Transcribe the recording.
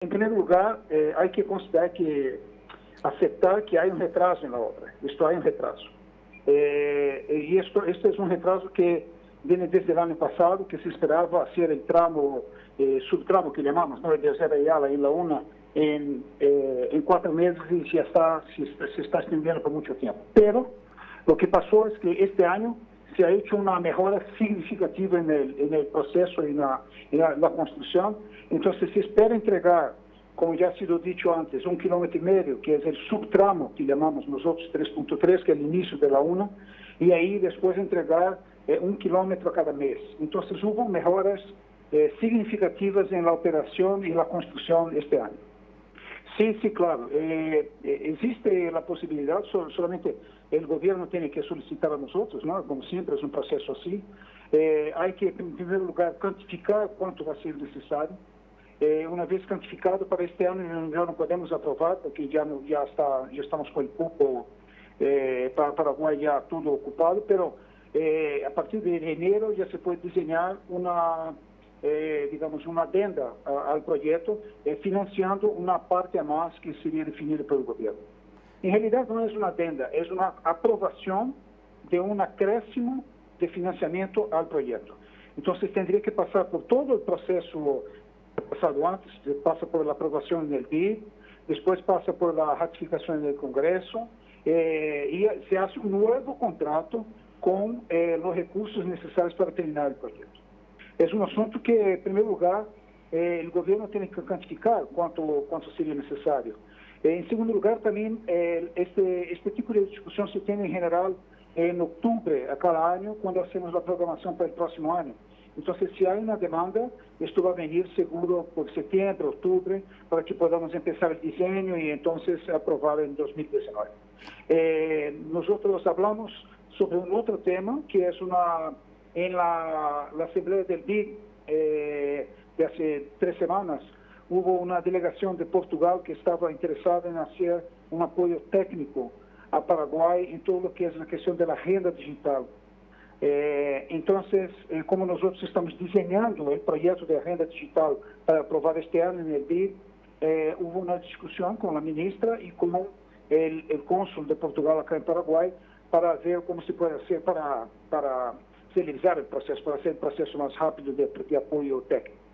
en primer lugar, hay que considerar que aceptar que hay un retraso en la obra. Esto hay un retraso. Y esto es un retraso que viene desde el año pasado, que se esperaba hacer el tramo, subtramo que llamamos, ¿no? De Ayala y La Una, en 4 meses y se está extendiendo por mucho tiempo. Pero lo que pasó es que este año se ha hecho una mejora significativa en el proceso y en la construcción. Entonces se espera entregar, como ya ha sido dicho antes, 1,5 kilómetros, que es el subtramo que llamamos nosotros 3.3, que es el inicio de La Una, y ahí después entregar 1 kilómetro cada mes. Entonces hubo mejoras significativas en la operación y la construcción este año. Sí, claro. Existe la posibilidad, solamente el gobierno tiene que solicitar a nosotros, ¿no? Como siempre es un proceso así. Hay que, en primer lugar, cuantificar cuánto va a ser necesario. Una vez cuantificado para este año, ya no podemos aprobar, porque ya estamos con el cupo para Paraguay ya todo ocupado, pero a partir de enero ya se puede diseñar una adenda al proyecto, financiando una parte a más que sería definida por el gobierno. En realidad no es una adenda, es una aprobación de un acréscimo de financiamiento al proyecto. Entonces tendría que pasar por todo el proceso pasado antes, pasa por la aprobación en el BID, después pasa por la ratificación en el Congreso, y se hace un nuevo contrato con los recursos necesarios para terminar el proyecto. Es un asunto que, en primer lugar, el gobierno tiene que cuantificar cuánto sería necesario. En segundo lugar, también, este tipo de discusión se tiene en general en octubre a cada año, cuando hacemos la programación para el próximo año. Entonces, si hay una demanda, esto va a venir seguro por septiembre, octubre, para que podamos empezar el diseño y entonces aprobar en 2019. Nosotros hablamos sobre un otro tema, que es en la asamblea del BID de hace 3 semanas, hubo una delegación de Portugal que estaba interesada en hacer un apoyo técnico a Paraguay en todo lo que es la cuestión de la renta digital. Entonces, como nosotros estamos diseñando el proyecto de renta digital para aprobar este año en el BID, hubo una discusión con la ministra y con el cónsul de Portugal acá en Paraguay para ver cómo se puede hacer para celerizar el proceso, para hacer el proceso más rápido de apoyo técnico.